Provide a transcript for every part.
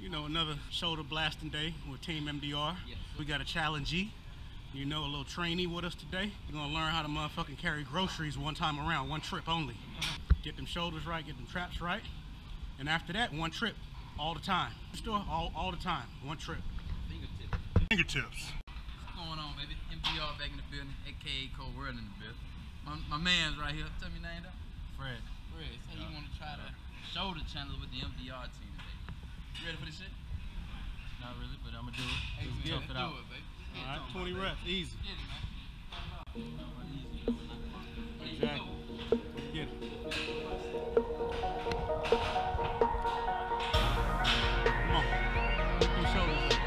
You know, another shoulder blasting day with Team MDR. Yes. We got a challengee, you know, a little trainee with us today. We're gonna learn how to motherfucking carry groceries one time around, one trip only. Get them shoulders right, get them traps right. And after that, one trip, all the time. Still all the time, one trip. Fingertips. Fingertips. What's going on, baby? MDR back in the building, aka Cold World in the building. My man's right here. Tell me your name, though. Fred. Fred. So you want to try the shoulder challenge with the MDR team today. You ready for this shit? Not really, but I'm gonna do it. Hey, Let's man, tough it do out. it, baby. All right, 20 reps, easy. Get it, man. Exactly. Get it. Come on. Lift your shoulders up.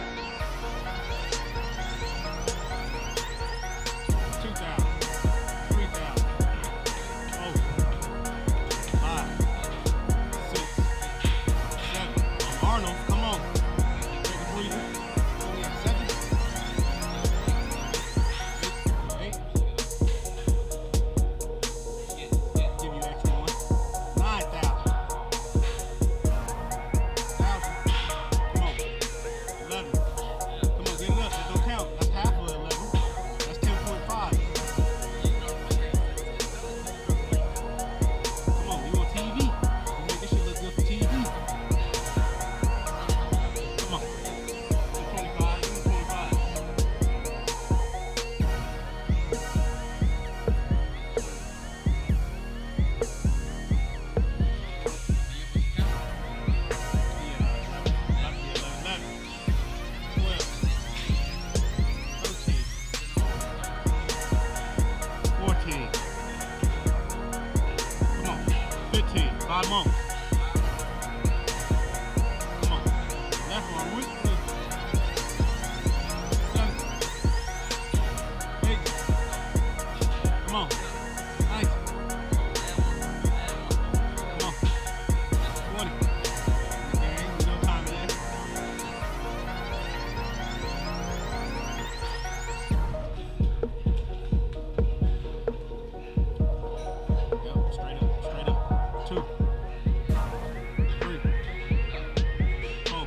2,000. 3,000. 4. 5. 6. 7. Arnold, come on. Take a breather. We at 7. 8. Give you extra one. 9,000. 1,000. Come on. 11. Come on, get it up. That don't count. That's half of 11. That's 10.5. Come on, you on TV? You make this shit look good for TV. Come on. 25. Give me 25. Five more. Come on. Left one. With 7. 8. Come on. 9. Come on. 20. Okay, no time there. Yep, straight up, straight up. 2. 3. 4.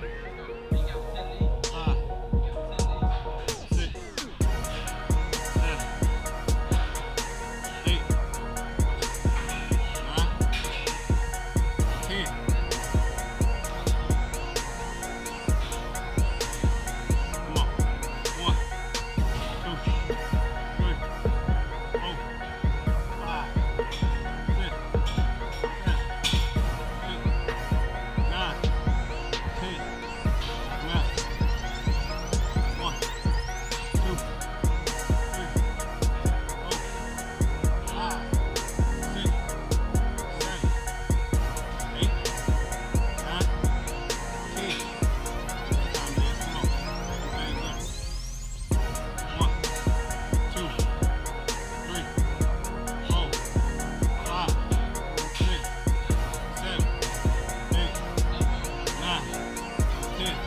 5. 6. 7. 8. 9. 10. Come on. 1, 2, 3, 4, 5, 6, 7, 8, 9, 10. Now. 1, 2, 3, 4, 5, 6, 7, 8, 9, 10. Time it is. Come on. Hands up. 1, 2, 3, 4, 5, 6, 7, 8, 9, 10.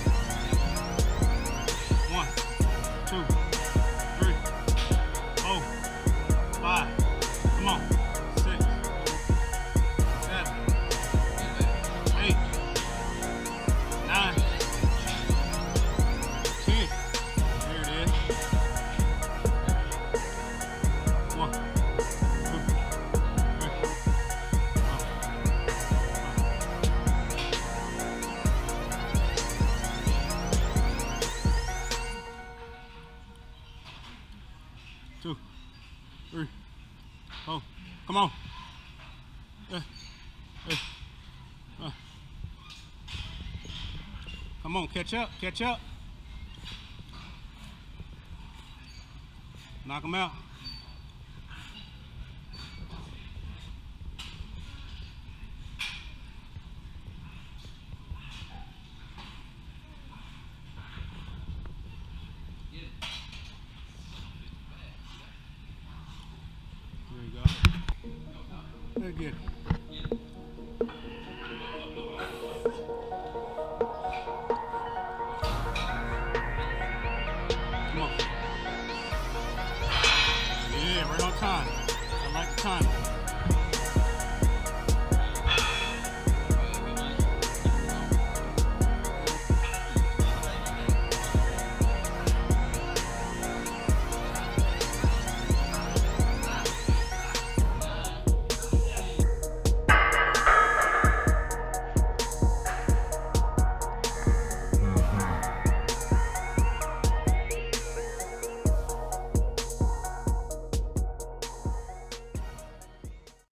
1, 2, 3, 4, 5. Come on. 6, 7, 8, 9, 10. There it is. 1, 2, 3, 2, 3, 4. Come on. Come on, catch up, catch up. Knock him out. There you go. Very good. Come on. Yeah, right on time. I like the timing.